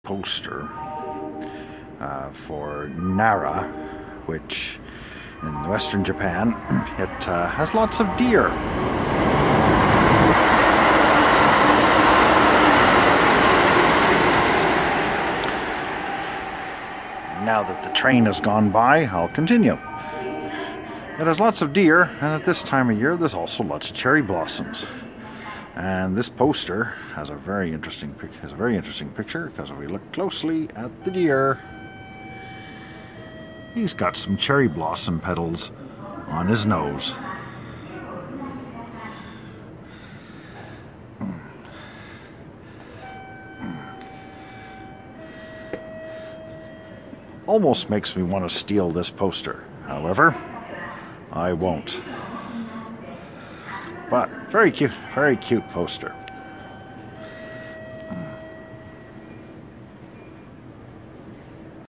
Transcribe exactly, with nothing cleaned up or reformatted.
poster uh, for Nara, which in western Japan, it uh, has lots of deer. Now that the train has gone by, I'll continue. It has lots of deer, and at this time of year there's also lots of cherry blossoms. And this poster has a very interesting pic has a very interesting picture, because if we look closely at the deer, he's got some cherry blossom petals on his nose. Almost makes me want to steal this poster. However, I won't. But very cute, very cute poster.